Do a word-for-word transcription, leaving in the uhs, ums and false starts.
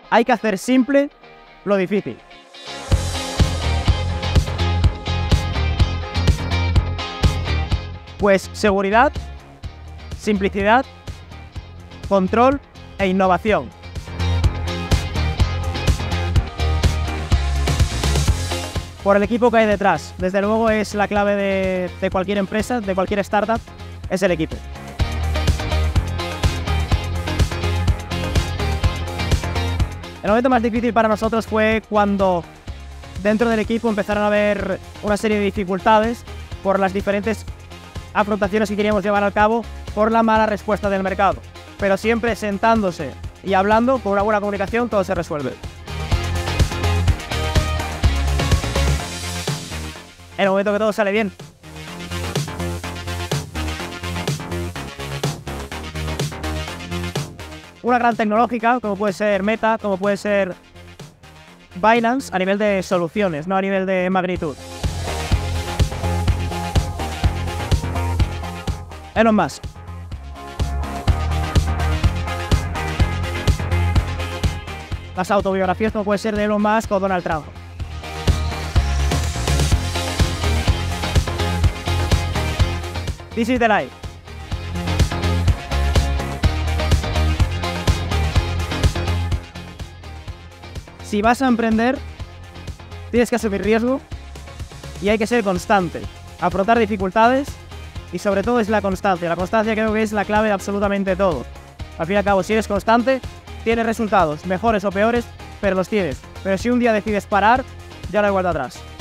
Hay que hacer simple lo difícil. Pues seguridad, simplicidad, control e innovación. Por el equipo que hay detrás. Desde luego es la clave de, de cualquier empresa, de cualquier startup, es el equipo. El momento más difícil para nosotros fue cuando dentro del equipo empezaron a haber una serie de dificultades por las diferentes afrontaciones que queríamos llevar a cabo por la mala respuesta del mercado. Pero siempre sentándose y hablando, con una buena comunicación, todo se resuelve. En el momento que todo sale bien. Una gran tecnológica, como puede ser Meta, como puede ser Binance, a nivel de soluciones, no a nivel de magnitud. Elon Musk. Las autobiografías, como puede ser de Elon Musk o Donald Trump. This is the life. Si vas a emprender, tienes que asumir riesgo y hay que ser constante, afrontar dificultades y sobre todo es la constancia. La constancia creo que es la clave de absolutamente todo. Al fin y al cabo, si eres constante, tienes resultados, mejores o peores, pero los tienes. Pero si un día decides parar, ya no hay vuelta atrás.